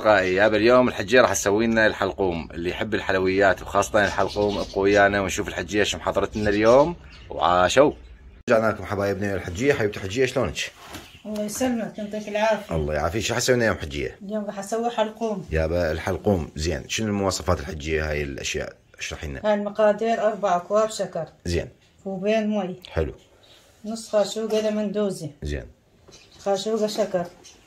اصدقائي، يا اليوم الحجيه راح تسوي لنا الحلقوم. اللي يحب الحلويات وخاصه الحلقوم ابقوا ويانا ونشوف الحجيه ايش محضرت لنا اليوم. وعاشوا رجعنا لكم حبايبنا الحجيه. حبيبتي الحجيه شلونك؟ الله يسلمك يعطيك العافيه. الله يعافيك. شو حسوي لنا اليوم حجيه؟ اليوم راح اسوي حلقوم. يابا الحلقوم زين. شنو المواصفات الحجيه هاي الاشياء؟ اشرحي لنا. هاي المقادير 4 أكواب شكر زين. كوبين مي. حلو. نص خاشوقه لمندوزي. زين. خاشوقه شكر.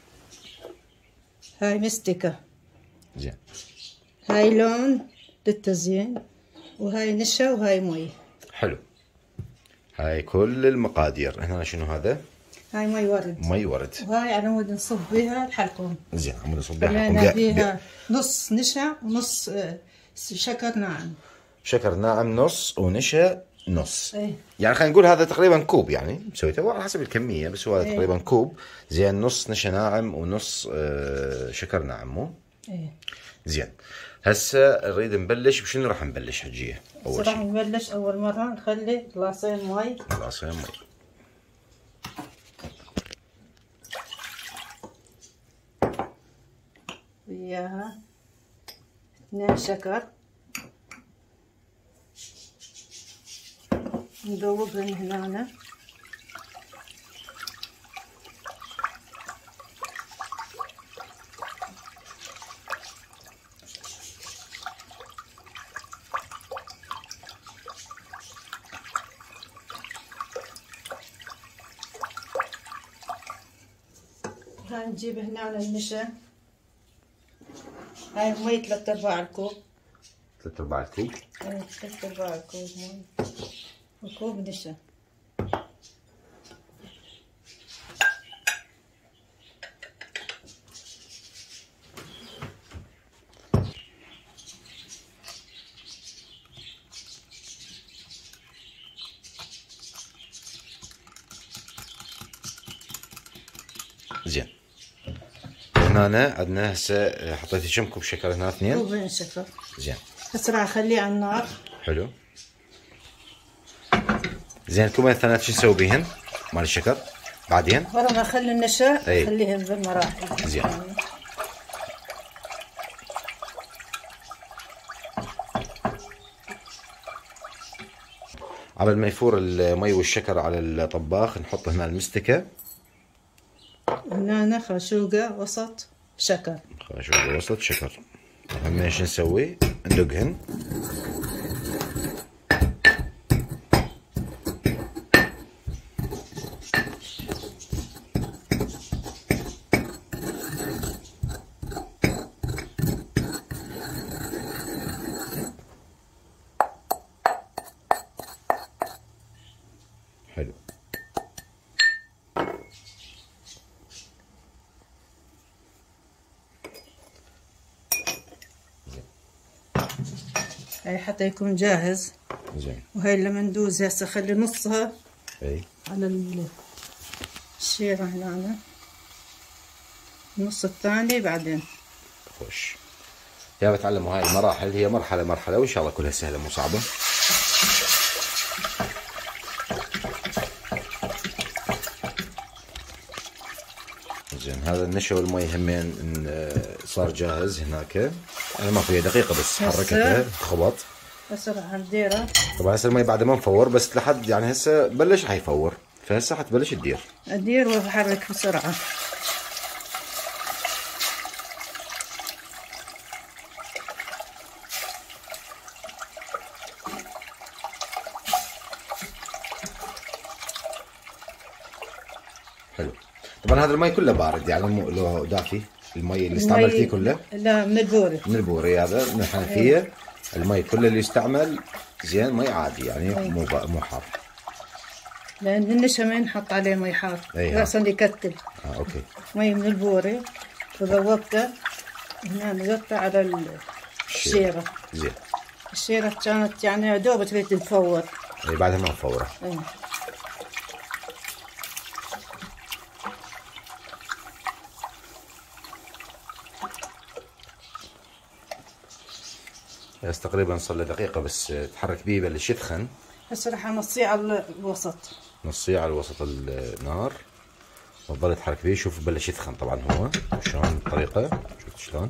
هاي مستكه. زين. هاي لون للتزيين، وهاي نشا، وهاي مي. حلو. هاي كل المقادير. هنا شنو هذا؟ هاي مي ورد. مي ورد. وهاي عمود نصب بها الحلقوم. زين عمود نصب بها خلينا فيها نص نشا ونص شكر ناعم. شكر ناعم نص ونشا نص. ايه. يعني خلينا نقول هذا تقريبا كوب، يعني مسويته على حسب الكميه، بس هو هذا تقريبا كوب. زين نص نشا ناعم ونص شكر ناعم مو؟ ايه. زين. هسه نريد نبلش بشنو راح نبلش حجيه؟ اول شيء راح نبلش اول مره نخلي جلاصين مي. جلاصين مي. وياها 2 شكر نذوبهن هنا. هاي نجيب هنا النشا. هاي مي 3/4 الكوب. 3/4 الكوب. ايه 3/4 الكوب مي وكوب نشا. زين. هنا عندنا هسه حطيتي كم كوب شكر هنا؟ 2 كوبين شكر. زين. هسه راح اخليه على النار. حلو. زين الكوبين الثانية شو نسوي بيهن؟ مال الشكر بعدين؟ ورا ما اخلي النشا ايه. اخليهم بالمراحل. زين. قبل ما يفور المي والشكر على الطباخ نحط هنا المستكة. هنا خاشوقة وسط شكر. خاشوقة وسط شكر. هم ايش نسوي؟ ندقهن. حلو. هاي حتى يكون جاهز. زين. وهاي اللمندوز هسه اخلي نصها اي على الشيرة هنا، النص الثاني بعدين. خوش. يا بتعلموا هاي المراحل، هي مرحلة مرحلة، وإن شاء الله كلها سهلة مو صعبة. زين هذا النشا والمي همين صار جاهز هناك. يعني ما فيها دقيقة بس حركتها خبط. هسه راح نديره. طبعا هسه المي بعد ما نفور، بس لحد يعني هسه بلش حيفور، فهسه حتبلش تدير. ادير واحرك بسرعة. حلو. طبعا هذا المي كله بارد، يعني مو له دافي. المي اللي استعملتيه كله؟ لا من البوري. من البوري هذا من الحنفية. المي كله اللي يستعمل زين مي عادي، يعني مو حار. لان النشا ما ينحط عليه مي حار، اصلا يكتل. اوكي. مي من البوري وذوبته هنا، ذوبته على الشيرة. زين. الشيرة كانت يعني دوب تريد تفور. اي بعدها ما نفوره. ايه. بس تقريبا صار له دقيقة بس تحرك بيه يبلش يثخن. هسه راح نصيه على الوسط. نصيه على وسط النار تفضل تحرك فيه. شوف بلش يثخن طبعا هو شلون الطريقة، شفت شلون.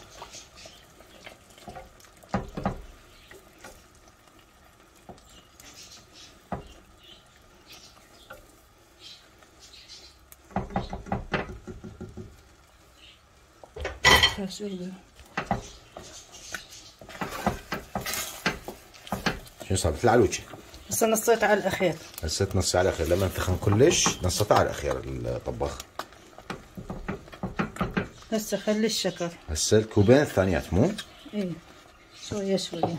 شنو صار مثل العلوجة؟ هسه نصيت على الاخير. هسه تنصي على الاخير، لما انثخن كلش نصيتها على الاخير الطباخ. هسه خلي الشكر. هسه الكوبين الثانيات مو؟ ايه شوية شوية.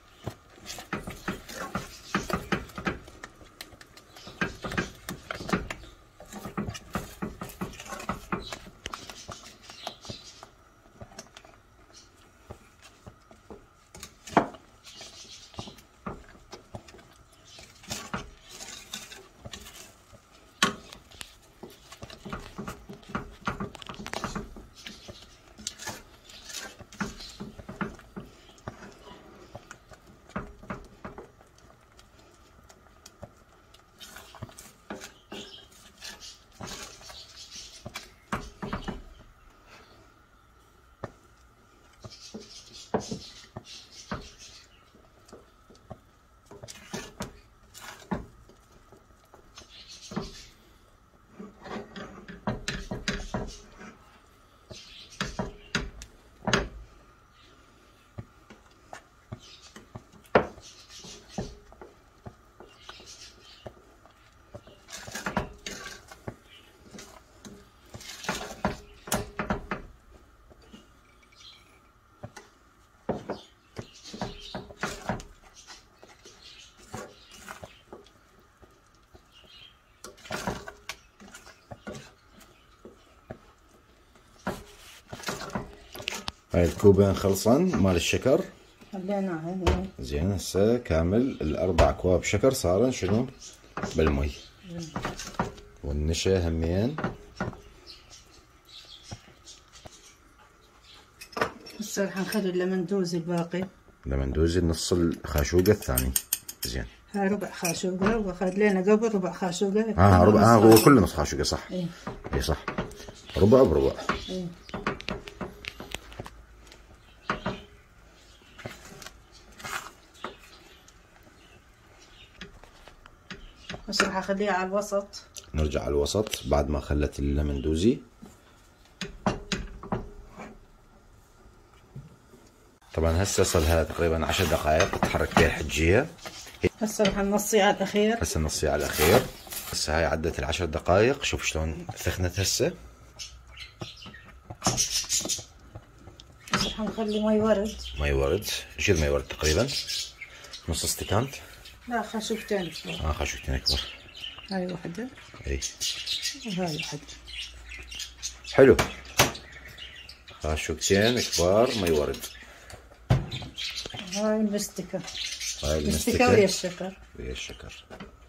هاي الكوبين خلصن مال الشكر خليناها زين. هسه كامل الاربع اكواب شكر صارن شنو بالمي والنشا همين. هسه راح نخلي اللمندوز الباقي، لمندوز نص الخاشوقة الثاني زين. هاي ربع خاشوقة وخلينا قبل ربع خاشوقة. ربع هو كله نص خاشوقة صح. اي صح، ربع بربع. ايه. بس راح اخليها على الوسط. نرجع على الوسط بعد ما خلت اللمندوزي. طبعا هسه صار لها تقريبا 10 دقائق تتحرك فيها الحجية. هسه راح نصي على الاخير. هسه نصي على الاخير. هسه هاي عدت ال10 دقائق. شوف شلون ثخنت هسه. راح نخلي مي ورد. مي ورد، ايش مي ورد تقريبا؟ نص استكان؟ لا خاشوقتين. خاشوقتين كبار. هاي وحدة. اي وهاي وحدة. حلو. خاشوقتين كبار مي ورد. هاي المستكة. هاي المستكة ويا الشكر. ويا الشكر.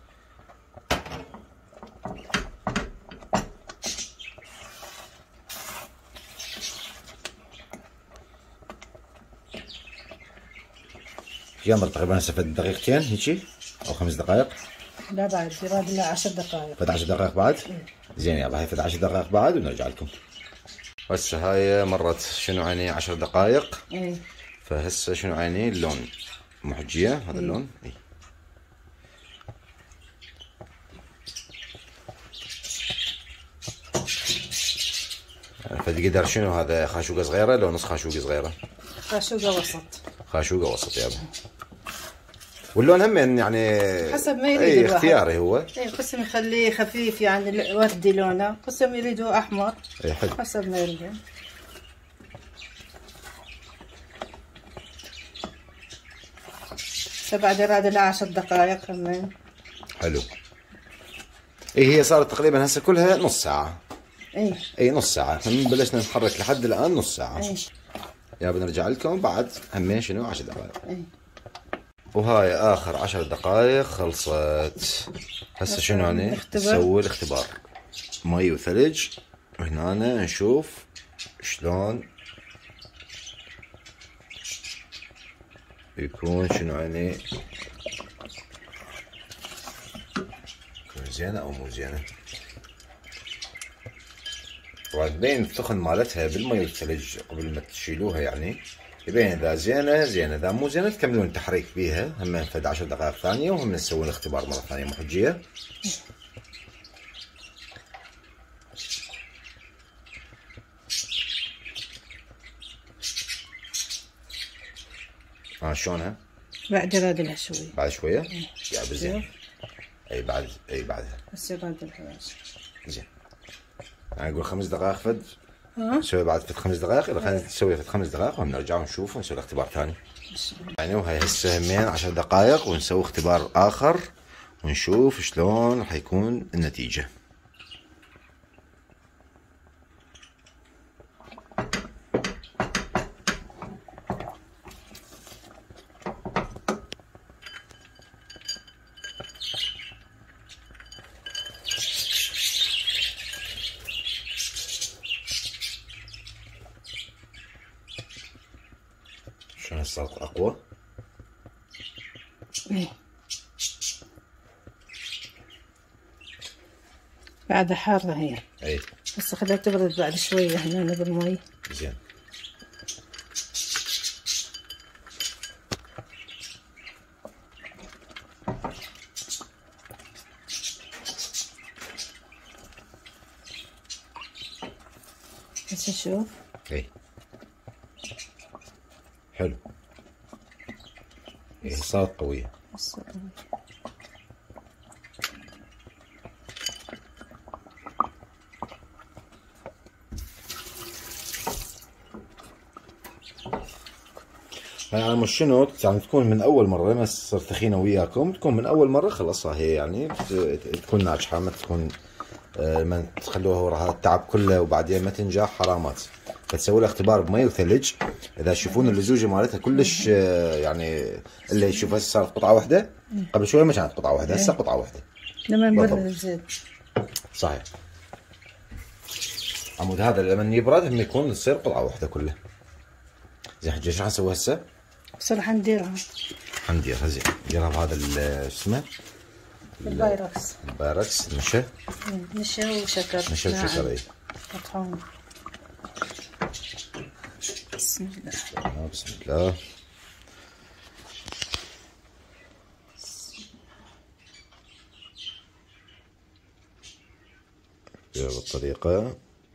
يمر تقريبا هسه فد دقيقتين هيجي او 5 دقائق. لا بعد يراد لها 10 دقائق. فد 10 دقائق بعد؟ زين يلا هاي فد 10 دقائق بعد ونرجع لكم. هسه هاي مرت شنو عيني 10 دقائق. فهسه شنو عيني اللون محجية هذا اللون. اي فد قدر شنو هذا خاشوقة صغيرة لو نص خاشوقة صغيرة؟ خاشوقة وسط. خاشوقة وسط يابا. واللون هم يعني حسب ما يريد الواحد. اختياري هو. قسم يخليه خفيف يعني وردي لونه، قسم يريده احمر. حلو. حسب ما يريد. بعد يراد لها 10 دقائق كمان. حلو. هي صارت تقريبا هسه كلها نص ساعة. اي نص ساعة. من بلشنا نتحرك لحد الآن نص ساعة. يا بنرجع لكم بعد همين شنو 10 دقائق. وهاي آخر 10 دقائق خلصت. هسه شنو يعني نسوي الاختبار. مي وثلج. وهنا نشوف شلون يكون شنو يعني يكون زينة أو مو زينة. وتبين الثخن مالتها بالمي والثلج قبل ما تشيلوها، يعني يبين اذا زينه زينه، اذا مو زينه تكملون تحريك فيها هم فد 10 دقائق ثانيه، وهم نسوي الاختبار مره ثانيه محجيه. شلونها؟ بعد رادلها شوي. بعد شويه؟ يا بزين. اي بعدها. بس رادلها زين. يعني اقول 5 دقائق فد. نسوي بعد فد 5 دقائق، اذا خلينا نسوي فد 5 دقائق ونرجع ونشوف ونسوي اختبار ثاني. يعني وهي هسه همين 10 دقائق ونسوي اختبار اخر ونشوف شلون راح يكون النتيجه. شلون صارت اقوى؟ بعد حارة هي. اي بس خليها تبرد بعد شوية هنا بالمي. زين. بس نشوف. اي حلو. اي صارت قوية. يعني مش شنو يعني تكون من اول مره ما تصير تخينه وياكم، تكون من اول مره خلص هي يعني تكون ناجحه، ما تكون ما تخلوها وراها التعب كله وبعدين ما تنجح حرامات. فتسوي لها اختبار بمي وثلج، اذا تشوفون اللزوجه مالتها كلش يعني اللي يشوفها صارت قطعه واحده، قبل شوي ما كانت قطعه واحده، هسه قطعه واحده لما نبرد زين. صحيح. عمود هذا لما يبرد هم يكون تصير قطعه واحده كلها. زين حجي ايش راح نسوي هسه؟ بس راح نديرها. حنديرها زين، نديرها بهذا شو اسمه؟ البايركس. البايركس نشا. نشا وشكر. نشا وشكر. اي. قطعون. بسم الله. بسم الله. بهذه الطريقة.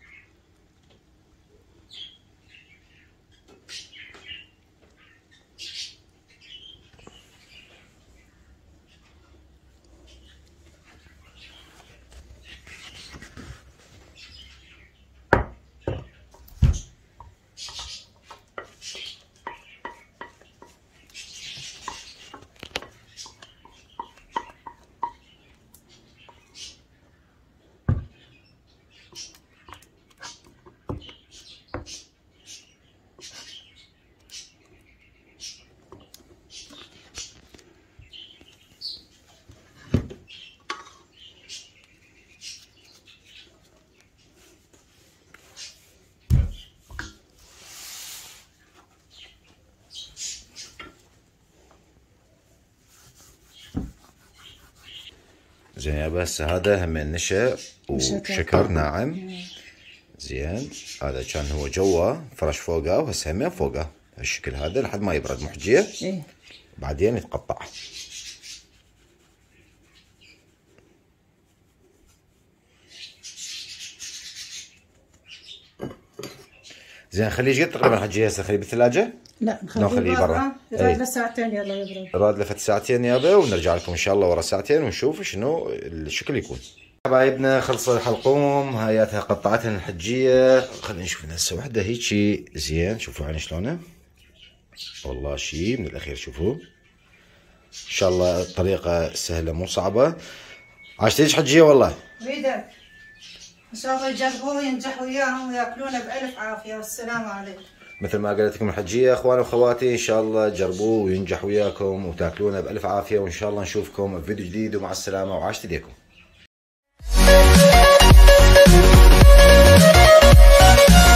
زين يا بس هذا هم نشا وشكر ناعم. زين هذا كان هو جوا فرش فوقه وهسه هم فوقه الشكل هذا لحد ما يبرد محجيه. بعدين يتقطع. زين خليه ايش قد تقريبا حجيه هسه؟ خليه بالثلاجه؟ لا نخليه برا. راد له ساعتين يلا يبرد. راد له ساعتين يابا، ونرجع لكم ان شاء الله ورا ساعتين ونشوف شنو الشكل يكون. حبايبنا خلصوا الحلقوم، هاياتها قطعتها الحجيه. خلينا نشوف هسه وحده هيجي زين، شوفوا عين شلونه والله شيء من الاخير. شوفوا ان شاء الله الطريقه سهله مو صعبه. عاشتيش حجيه والله؟ بيدك ان شاء الله يجربوه وينجحوا وياهم وياكلونه بألف عافيه والسلام عليكم. مثل ما قالت لكم الحجيه اخواني واخواتي، ان شاء الله تجربوه وينجح وياكم وتاكلونه بألف عافيه، وان شاء الله نشوفكم بفيديو جديد ومع السلامه وعاشت ايديكم.